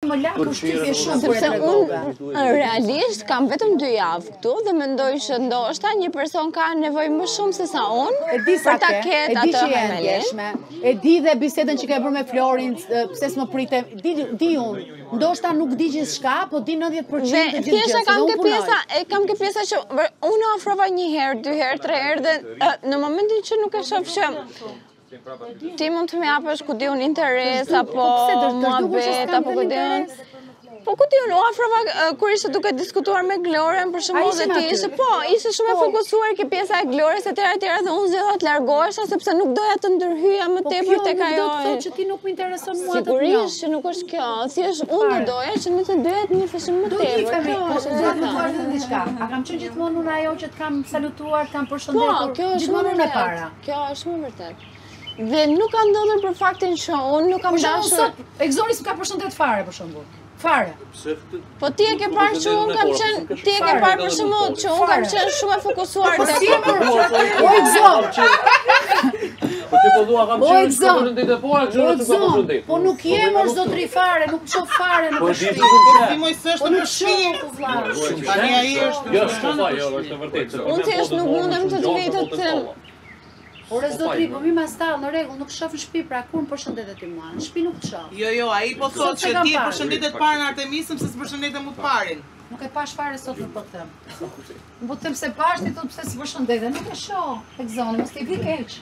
Më la kushtypje shumë për Sepse unë realisht kam vetëm 2 javë këtu dhe mendoj që ndoshta një person ka nevojë më shumë se sa unë për ta ketë atë hemëlin. E di dhe bisedën që ke bërë me Florin, pse s'më pritem, di unë. Ndoshta nuk di gjithçka, po di 90% të gjithë gjë. Kam ke pjesa që unë ofrova 1 herë, 2 herë, 3 herë dhe në momentin që nuk e shoh që ti mund të më japësh ku di unë interes apo muhabet apo ku di unë. Po ku di unë ofrova kur ishte duke diskutuar me Gloren për shembull dhe ti ishe shumë e fokusuar ke pjesa e Glores etj dhe unë zgjedha të largohesha sepse nuk doja të ndërhyja më tepër tek ajo. Do të thotë që ti nuk më intereson mua atë. Sigurisht që nuk është kjo, thjesht unë doja që ne të dyja të nifeshim më tepër. A kam qenë gjithmonë unë ajo që të kam salutuar, të kam përshëndetur, gjithmonë unë e para. Kjo është më vërtet. Dhe nuk ka ndodhur për faktin që unë nuk kam dashur. Egzoni s'm ka përshëndet fare për shembull. Fare. Po ti e ke parë që unë kam qenë, ti e ke parë për shembull që unë kam qenë shumë e fokusuar tek. O Egzon. Po ti po dua kam qenë përshëndetje fare, po nuk jem as zotri fare, nuk shoh fare në shtëpi. Po ti më s'është në shtëpi. Tani ai është. Jo, është e vërtetë. Unë thjesht nuk mundem të të vej të them. Ore zotri, po mi mas tallë, në rregull, nuk shoh në shtëpi, pra kur më përshëndetet ti mua? Në shtëpi nuk të shoh. Jo, ai po thotë që ti përshëndetet parën Artemisën se s'përshëndetet më të parin. Nuk e pash fare sot në po të them. Më po të them se pash ti thotë pse s'përshëndetet, nuk e shoh. Egzoni, mos ti vi keq.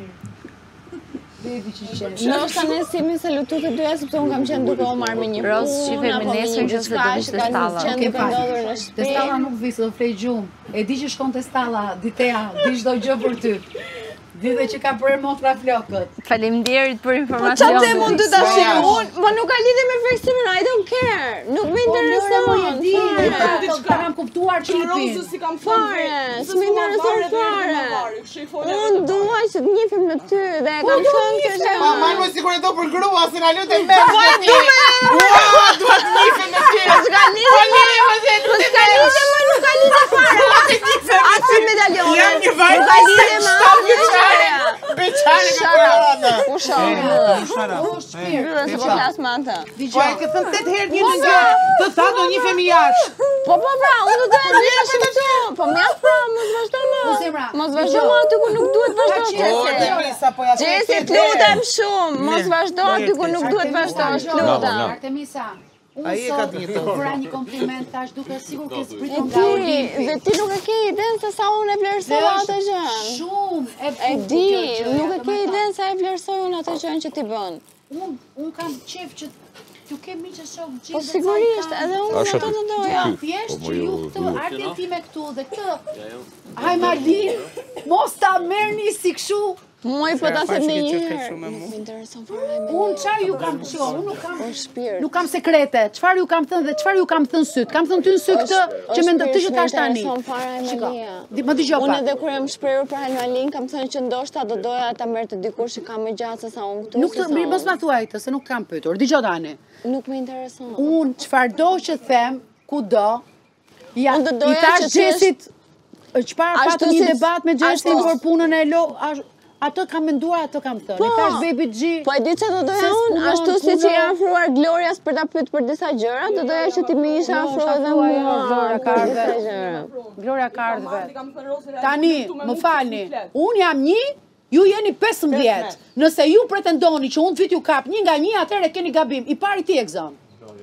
Ndoshta ne simi salutu të dyja sepse unë kam qenë duke u marrë me një punë. Ros shife me nesër që të vishte stalla. Te stalla nuk visë, do flej gjumë. E di që shkon te stalla, ditea, di çdo gjë për ty. Di dhe që ka bërë motra flokët. Faleminderit për Po informacionin. çfarë mund të tash unë, po nuk ka lidhje me Fleksimin, I don't care. Nuk më intereson. Kam kuptuar çipin. Rozë si kam Fare, s'më intereson fare. Unë dua që të njihim me ty dhe e kam thënë që është. Ma më sigurisht do për grua, se na lutem me. Po e du me. Ua, dua të njihem me ty. S'ka lidhje, nuk ka lidhje fare. Atë medaljon. Jam një vajzë. Nuk ka lidhje me Beçare ka korona. Mbyllën se po flas me atë. Po e ke thënë 8 herë një gjë. Të tha do njihemi jashtë. Po pra, unë do të ndjeshim këtu. Po mjaft pra, mos vazhdo më. Mos vazhdo më aty ku nuk duhet vazhdo. Gjesi, lutem shumë. Mos vazhdo aty ku nuk duhet vazhdosh, lutem. Artemisa, unë sot bëra një kompliment tash duke sigur ke zbritur nga Ti, Olimpi. dhe ti nuk e ke idenë se sa unë e vlerësoj atë gjë. Shumë E di, nuk e ke idenë sa e vlerësoj unë atë gjën që ti bën. Unë kam qef që t'ju kemi që shoh gjithë. Po sigurisht, edhe unë ato të doja. Thjesht që ju këtë ardhin time këtu dhe këtë. Haj Marlin, mos ta merrni si kështu. Muaj po ta them një herë. Nuk më intereson fare. Unë çfarë ju kam thënë? Unë nuk kam shpirt. Nuk kam sekrete. Çfarë ju kam thënë dhe çfarë ju kam thënë syt? Kam thënë ty në sy këtë që mendoj ti që thash tani. Shiko. Më dëgjoj pak. Unë edhe kur jam shprehur për Almalin kam thënë që ndoshta do doja ta merrte dikush që ka më gjatë se sa unë këtu. Nuk të mos ma thuaj këtë se nuk kam pyetur. Dëgjoj tani. Nuk më intereson. Unë çfarëdo që them, kudo, ja Unë do i doja tash që Xhesit çfarë patëm një debat me Xhesin për punën e ato kam menduar, ato kam thënë. I thash Baby G. Po e di çfarë do doja unë, ashtu siç i afruar Glorias për ta pyet për disa gjëra, do doja që ti më ishe afruar edhe mua. Gloria Kardve. Tani, më falni. Unë jam 1, ju jeni 15. Nëse ju pretendoni që unë të vit ju kap 1 nga 1, atëherë keni gabim. I pari ti Egzon.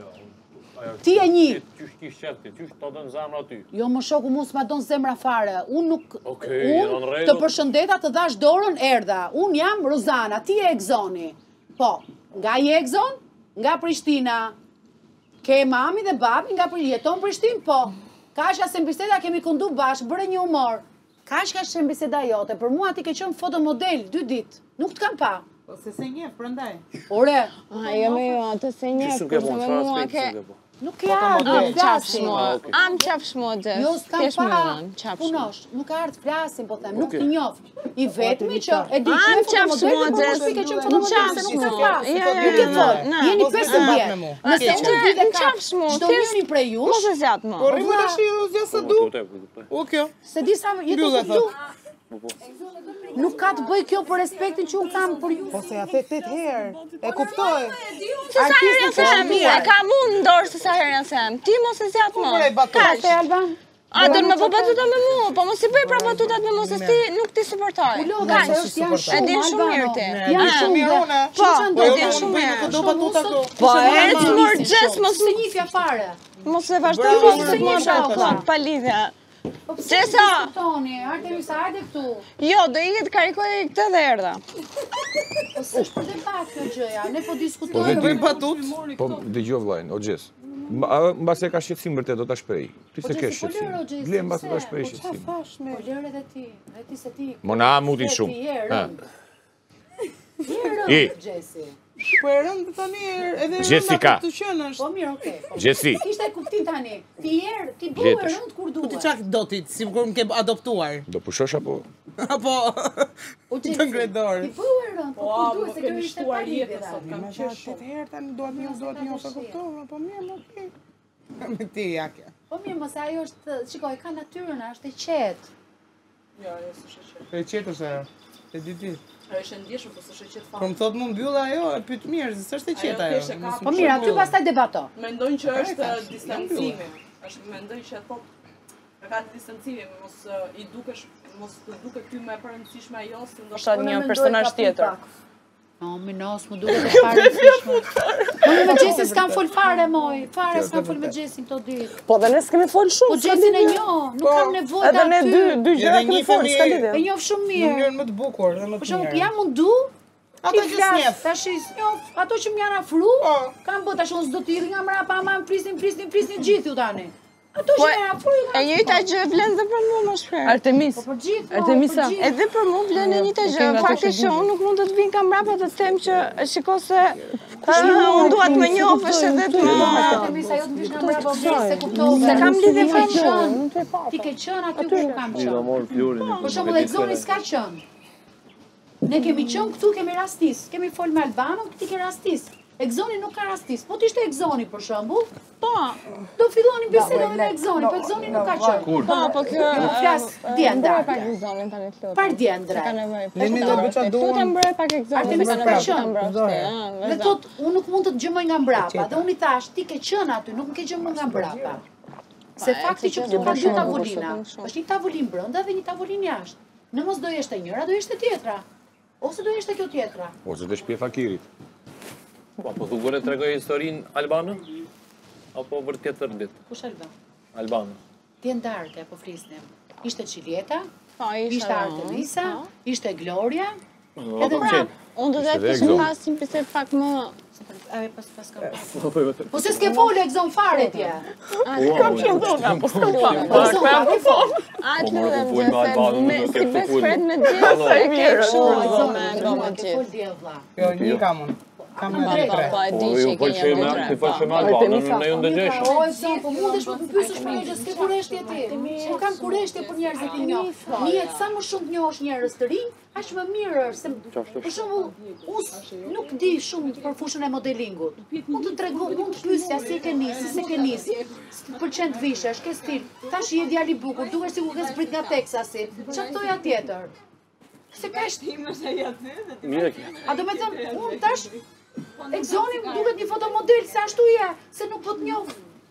Ti e 1. Qysh kish qefti, qysh të dënë zemra ty? Jo më shoku mu s'ma don zemra fare. Unë nuk... Unë të përshëndeta të dash dorën erdha. Unë jam Rozana, ti e Egzoni. Po, nga i Egzon, nga Prishtina. Ke mami dhe babi nga jeton Prishtinë, po. Kashka se mbiseda kemi kundu bashkë, bëre një humor. Kashka se mbiseda jote, për mua ti ke qenë fotomodel 2 ditë. Nuk të kam pa. Po se njeh, prandaj. Ore. Jo, atë se njeh, kurse me mua ke... Nuk e ardhë, flasim. Am qaf shmode. Jo, s'kam pa, punosh, nuk ardhë, flasim, po them, nuk t'i njofë. I vetëmi që e di që e fotomodel, po ke qenë fotomodel, se nuk e flasë. Nuk e folë, jeni 15. Nëse unë të vide ka, qdo njëri prej jush. Mos e zjatë më. Po rrimë të shi, zja së du. O kjo. Se di sa jetu së du. Nuk ka të bëj kjo për respektin që unë kam për ju. Po se ja 8 herë. E kuptoj. Se sa herë ja them, e kam unë në dorë se sa herë ja them. Ti mos e zjat më. Kaq. Alban. A do të më bëj batuta me mua, po mos i bëj pra batutat me mua se ti nuk ti suportoj. Kaq, janë shumë. E din shumë mirë ti. Janë shumë mirë. Po, do din shumë mirë. Do batuta këtu. Po, ec mor xhes mos se njifja fare. mos e vazhdo mos e njifja pa lidhje. Gjesa! Toni, Artemisa, hajde këtu. Jo, do iket karikoj këtë dhe erdha. Po s'është për debat kjo gjëja, ne po diskutojmë. Bëjmë batut. Po, dëgjoj vllajin, o Gjes. Mbas e ka shqetësim vërtet, do ta shpreh. Ti se ke shqetësim. Ble mbas do ta shpreh shqetësim. Po lërë edhe ti se ti. Mona mutin shumë. I, Gjesi. Po e rëndë tani edhe Jessica. të qenë është. Po mirë, okay. Gjesi. Kishte kuptim tani. Ti bëu e rënd kur duhet. Ti çak do ti, sigur më ke adoptuar. Do pushosh apo? Apo të ngredor. Ti bëu e rënd, po kur duhet se kjo ishte pa lidhje. Kam qesh 8 herë tani duhet një sa kuptoj, po mirë, okay. Me ti jakë. Po mirë, mos ajo është, shikoj, ka natyrën, është e qetë. Jo, s'është e qetë. E qetë është ajo. E di ti. Ajo është e ndjeshur, po s'është e qetë fare. Po më thot më mbyll ajo, e pyet mirë, se s'është e qetë ajo. Po mirë, aty pastaj debato. Mendojnë që është distancimi. Mendoj që po ka distancimi, mos i dukesh, mos të duket ty më e rëndësishme ajo se ndoshta Një personazh tjetër. O, minos, më duket e parëndësishme. Unë me Gjesin s'kam fol fare, moj. Fare s'kam fol me Gjesin këto ditë. Po dhe ne s'kemi fol shumë. Po Gjesin e njoh, nuk kam nevojë Edhe ne dy gjëra kemi fol, s'ka lidhje. E njoh shumë Në mirë. mënyrën më të bukur dhe më Për të shembull, mirë. jam mundu. Ato që s'njef. Tash njoh, ato që më janë afru, Po. kam bë tash unë s'do t'i nga mrapa, ama prisnin gjithë ju tani. Ato që më janë afru. E njëjta gjë vlen dhe për mua më shpejt. Artemis. Po për gjithë. Artemisa, edhe për mua vlen e njëjta gjë. Fakti që unë nuk mund të të vinë kam mbrapa të them që shiko se unë dua të më njohësh edhe të më. Artemisa, jo të vish nga mrapa se kuptova. Se kam lidhje fare. Ti ke qenë aty ku kam qenë. Për shembull, Exoni s'ka qenë. Ne kemi qenë këtu, kemi rastis. Kemi fol me Albanën, ti ke rastis. Exoni nuk ka rastis. Po t'ishte Exoni për shembull, Po, do filloni bisedën me Exoni, po Exoni nuk ka qenë. po kjo. Nuk flas djendra. Pak Exonin tani të lutem. Par djendra. Ka nevojë. Lini do bëj çfarë duam. Lutem bëre pak Exonin. Artemis Ka ka nevojë qenë. të mbrojtë. Me thot, unë nuk mund të të gjëmoj nga mbrapa. Dhe unë i thash, ti ke qenë aty, nuk më ke gjëmoj nga mbrapa. Se fakti që këtu ka dy tavolina. Është një tavolinë brenda dhe një tavolinë jashtë. Në mos do jeshte njëra, do jeshte tjetra. Ose do jeshte kjo tjetra. Ose të shtëpia fakirit. Po thugur e tregoj historinë Albanën? Apo për tjetër ditë? Kush Alban? Albanën. Ti ndarke, po flisnim. Ishte Qiljeta, Po, ishte Artemisa, ishte Gloria, Po edhe qenë. Unë do të Ishte dhe kishim Exoni. pas një bisedë pak më. pas kam. Po se s'ke folë Exon fare tje. Kam qenë dhona, po s'kam fare. Exon fare ke folë. Atë Po, lutem po, po, gjë po, se po, si po, best po, friend me po, gjithë, po, e ke kështu Exon me ke me folë gjithë. djell vlla. Jo, një kam unë. Kam në Andrej. tre. Po, e di Po që ju i ke pëlqej një me ti pëlqej me Albanën, ne ju ndëgjesh. O, Exon, po mundesh më të pyesësh për një s'ke kureshtje ti. Nuk kam kureshtje për njerëzit i njoh. Nihet sa më shumë të njohësh njerëz të rinj, aq më mirë është se për shembull, unë nuk di shumë për fushën e modelingut. Mund të tregoj, mund të pyesja si e ke nisi, si ke nisi. Pëlqen të vishesh, ke stil. Tash je djalë i bukur, dukesh sikur ke zbrit nga Teksasi. Çfarë thoja tjetër? Se ka Mirë. A do me thënë, unë tash, Exoni më duket një fotomodel, se ashtu je, se nuk po të njoh.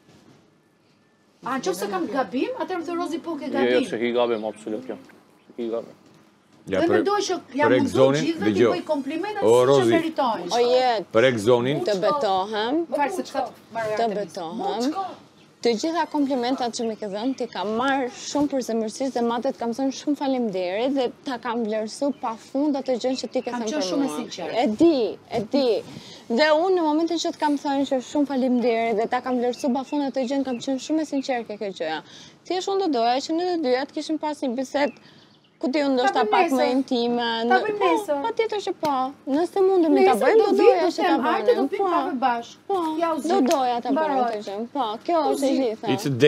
A në qofë se kam gabim, atër më thë Rozi po ke Jo, gabim. se ki gabim, absolut, jo. Se ki gabim. Ja, Dhe mendoj që jam për mundu Exonin, gjithve t'i dëgjoj. bëj komplimentat O, si që Rozi. meritojnë. O jetë, Për Exonin, të betohem, Farë se çka të betohem. Të gjitha komplimentat që më ke dhënë, ti kam marrë shumë për zemërsisht dhe madje të kam thënë shumë faleminderit dhe ta kam vlerësuar pafund atë gjën që ti ke Kam thënë qenë për shumë e mua. sinqertë. E di. Dhe unë në momentin që të kam thënë që shumë faleminderit dhe ta kam vlerësuar pafund atë gjën, kam qenë shumë e sinqertë ke kjo gjëja. Thjesht unë do doja që ne të dyja të kishim pas një bisedë ku ti ndoshta bëjmë pak më nesër. intime. Ta bëjmë nesër. Patjetër që po. Nëse mundemi ta bëjmë, do doja që ta Hajde do bëjmë. pim kafe bashkë. Po, Ja u do zi. doja ta bëjmë Mbaroj. këtë gjë. Po, kjo është e gjitha. it's a date.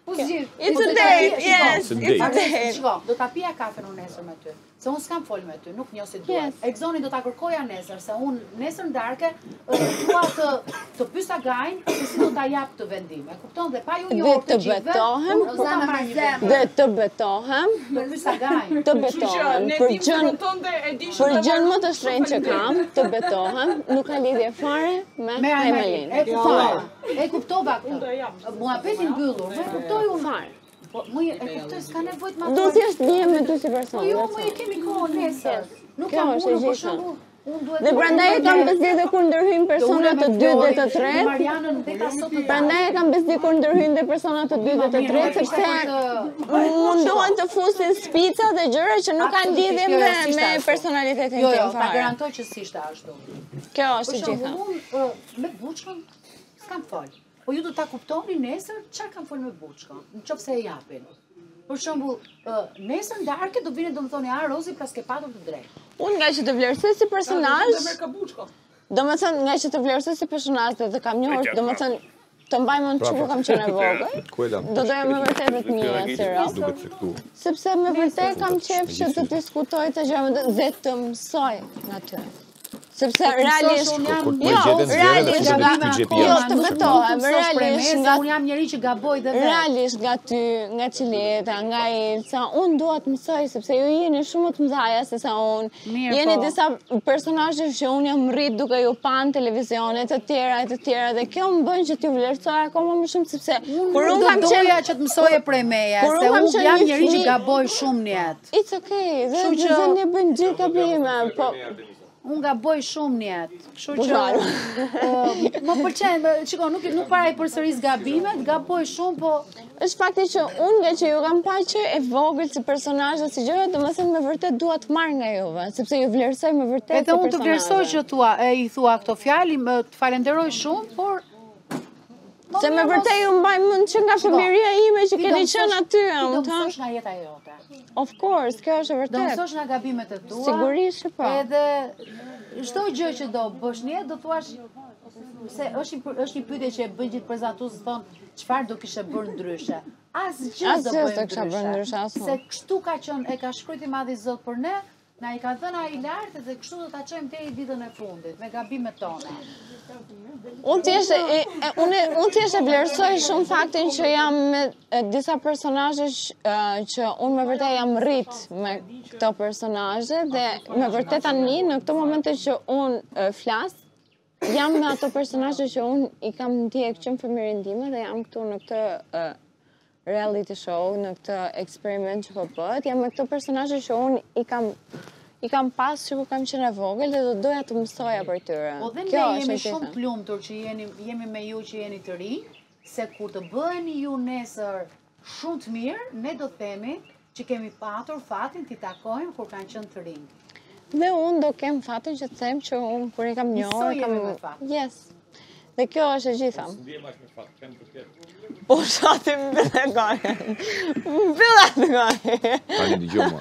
Po zgjidh. It's a date, yes, it's a date. Shko, do ta pija kafen unë nesër me ty. Se unë s'kam fol me ty, nuk njoh si duhet. Egzoni do ta kërkoja nesër, se unë nesër ndarke dua të pyesa gajin se si do ta jap të vendim. E kupton dhe pa ju njohur të gjithëve. Dhe të betohem. Të pyesa gajin. Të betohem. Për gjën më të shtrenjtë që kam, të betohem, nuk ka lidhje fare me Emelin. E kuptova këtë. Muhabetin mbyllur, e kuptoj unë fare. Po, më e kuptoj, s'ka nevojt ma do thjesht lihem me ty si person. Po jo, më e kemi kohën nesër. Nuk Kjo kam është e unë, për gjitha. shembull, Dhe prandaj e kam besdje kur ndërhyjnë persona të dytë dhe të tretë. Marianën deta sot të Prandaj e kam besdje kur ndërhyjnë dhe persona të dytë dhe të tretë, sepse mundohen të fusin spica dhe gjëra që nuk kanë lidhje me personalitetin tim ta fare. garantoj që s'ishte ashtu. Kjo është e Për gjitha. shembull, unë me Buçkën s'kam fol. Po ju do ta kuptoni nesër çfarë kam fol me Buçkën, nëse e japin. Për shembull, nesër ndarke do vini do më thoni, Rozi pas ke patur të drejtë. Unë nga që të vlerësoj si personazh, domethënë nga që të vlerësoj si personazh dhe kam njohur, domethënë të mbaj mend çu kam qenë e vogël. Do doja më vërtet me një serios. Duket se këtu. Sepse me vërtet kam qejf që të diskutoj të gjëra dhe të mësoj nga ty. Sepse realisht, të betohem, realisht nga unë jam njeri që gaboj dhe vetë. Realisht nga ty, nga Qileta, nga Ilca, unë dua të mësoj sepse ju jeni shumë të mëdhaja se sa unë. Jeni disa personazhe që unë jam rrit duke ju panë televizione të tjera dhe kjo më bën që t'ju vlerësoj akoma më shumë sepse kur unë kam doja që të mësoje prej meje, se unë jam njeri që gaboj shumë në jetë. It's okay, dhe ne bëjmë gjithë gabime, po unë gaboj shumë në jetë. Kështu që më pëlqen, shiko, nuk para i përsëris gabimet, gaboj shumë, po është fakti që unë nga që ju kam që e vogël si personazhe si gjëra, domethënë me vërtet dua të marr nga juve, sepse ju vlerësoj me vërtet si personazhe. Edhe unë të vlerësoj që i thua këto fjalë, të falenderoj shumë, por se me vërtet ju mbaj mend që nga fëmijëria ime që keni qenë aty, do mësosh nga jeta jote. Of course, kjo është e vërtet. Do mësosh nga gabimet e tua. Sigurisht që po. Edhe çdo gjë që do bësh në jetë do thuash se është një pyetje që e bën gjithë prezantuesët thonë çfarë do kishe bërë ndryshe. Asgjë do bëj ndryshe. Se kështu ka qenë, e ka shkruajti Madhi Zot për ne, na i ka dhënë ai lart dhe kështu do ta çojmë deri ditën e fundit me gabimet tona. Unë thjesht e vlerësoj shumë faktin që jam me disa personazhe që unë me vërtet jam rrit me këto personazhe dhe me vërtet tani në këto momente që unë flas, jam me ato personazhe që unë i kam ndjek që në fëmijërinë time dhe jam këtu në këtë reality show, në këtë eksperiment që po bëhet, jam me këto personazhe që unë i kam pas që ku kam qenë e vogël dhe do doja të mësoja për tyre. Po dhe ne jemi shumë të lumtur që jemi me ju që jeni të rinj, se kur të bëheni ju nesër shumë të mirë, ne do themi që kemi patur fatin t'i takojmë kur kanë qenë të rinj. Dhe unë do kem fatin që të them që unë kur i kam njohur, me fat. Yes. Dhe kjo është e gjitha. Ndjem as me fat, kem vërtet. Po shati më bëllë gojën. Më bëllë gojën. Tani dëgjoj.